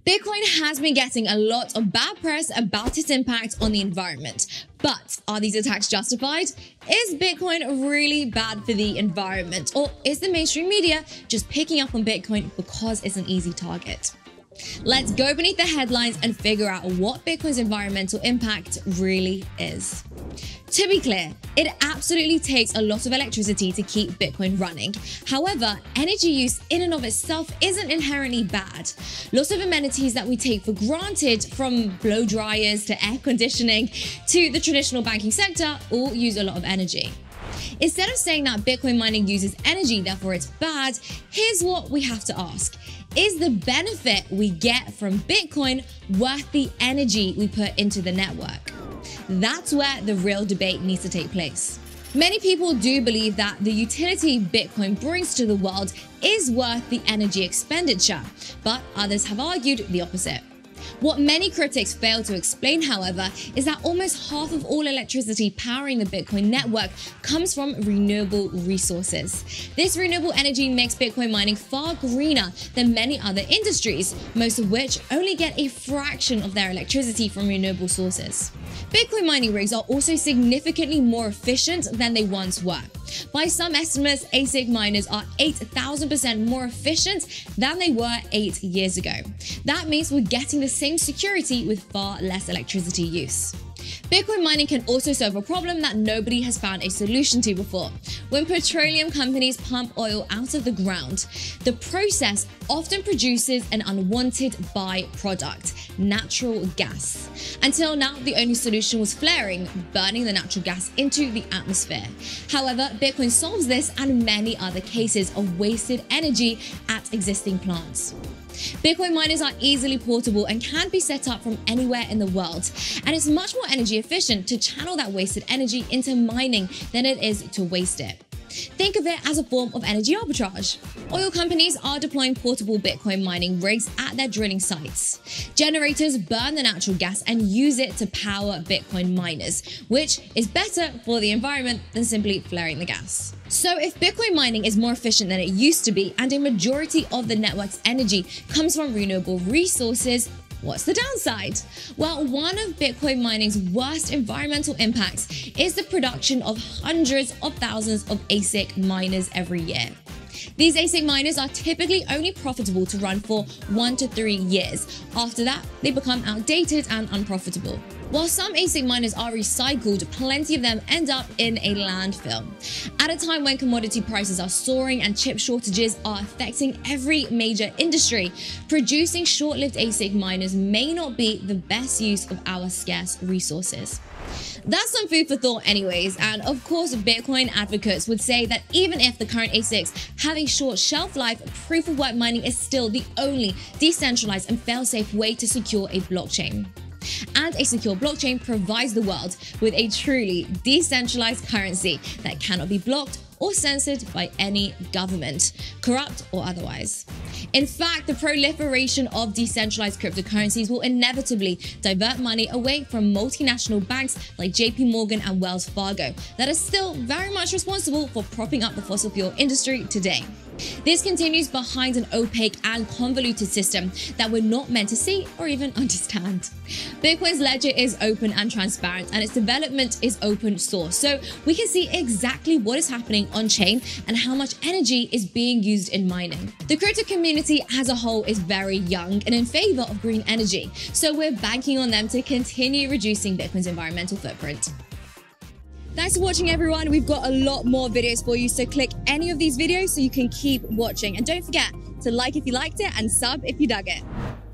Bitcoin has been getting a lot of bad press about its impact on the environment. But are these attacks justified? Is Bitcoin really bad for the environment? Or is the mainstream media just picking up on Bitcoin because it's an easy target? Let's go beneath the headlines and figure out what Bitcoin's environmental impact really is. To be clear, it absolutely takes a lot of electricity to keep Bitcoin running. However, energy use in and of itself isn't inherently bad. Lots of amenities that we take for granted, from blow dryers to air conditioning to the traditional banking sector, all use a lot of energy. Instead of saying that Bitcoin mining uses energy, therefore it's bad, here's what we have to ask. Is the benefit we get from Bitcoin worth the energy we put into the network? That's where the real debate needs to take place. Many people do believe that the utility Bitcoin brings to the world is worth the energy expenditure, but others have argued the opposite. What many critics fail to explain, however, is that almost half of all electricity powering the Bitcoin network comes from renewable resources. This renewable energy makes Bitcoin mining far greener than many other industries, most of which only get a fraction of their electricity from renewable sources. Bitcoin mining rigs are also significantly more efficient than they once were. By some estimates, ASIC miners are 8,000% more efficient than they were 8 years ago. That means we're getting the same security with far less electricity use. Bitcoin mining can also solve a problem that nobody has found a solution to before. When petroleum companies pump oil out of the ground, the process often produces an unwanted byproduct, natural gas. Until now, the only solution was flaring, burning the natural gas into the atmosphere. However, Bitcoin solves this and many other cases of wasted energy at existing plants. Bitcoin miners are easily portable and can be set up from anywhere in the world, and it's much more energy efficient to channel that wasted energy into mining than it is to waste it. Think of it as a form of energy arbitrage. Oil companies are deploying portable Bitcoin mining rigs at their drilling sites. Generators burn the natural gas and use it to power Bitcoin miners, which is better for the environment than simply flaring the gas. So if Bitcoin mining is more efficient than it used to be, and a majority of the network's energy comes from renewable resources, what's the downside? Well, one of Bitcoin mining's worst environmental impacts is the production of hundreds of thousands of ASIC miners every year. These ASIC miners are typically only profitable to run for 1 to 3 years. After that, they become outdated and unprofitable. While some ASIC miners are recycled, plenty of them end up in a landfill. At a time when commodity prices are soaring and chip shortages are affecting every major industry, producing short-lived ASIC miners may not be the best use of our scarce resources. That's some food for thought anyways, and of course Bitcoin advocates would say that even if the current ASICs have a short shelf life, proof-of-work mining is still the only decentralized and fail-safe way to secure a blockchain. And a secure blockchain provides the world with a truly decentralized currency that cannot be blocked or censored by any government, corrupt or otherwise. In fact, the proliferation of decentralized cryptocurrencies will inevitably divert money away from multinational banks like JP Morgan and Wells Fargo that are still very much responsible for propping up the fossil fuel industry today. This continues behind an opaque and convoluted system that we're not meant to see or even understand. Bitcoin's ledger is open and transparent, and its development is open source, so we can see exactly what is happening on-chain and how much energy is being used in mining. The crypto community as a whole is very young and in favor of green energy, so we're banking on them to continue reducing Bitcoin's environmental footprint. Thanks for watching, everyone. We've got a lot more videos for you, so click any of these videos so you can keep watching. And don't forget to like if you liked it and sub if you dug it.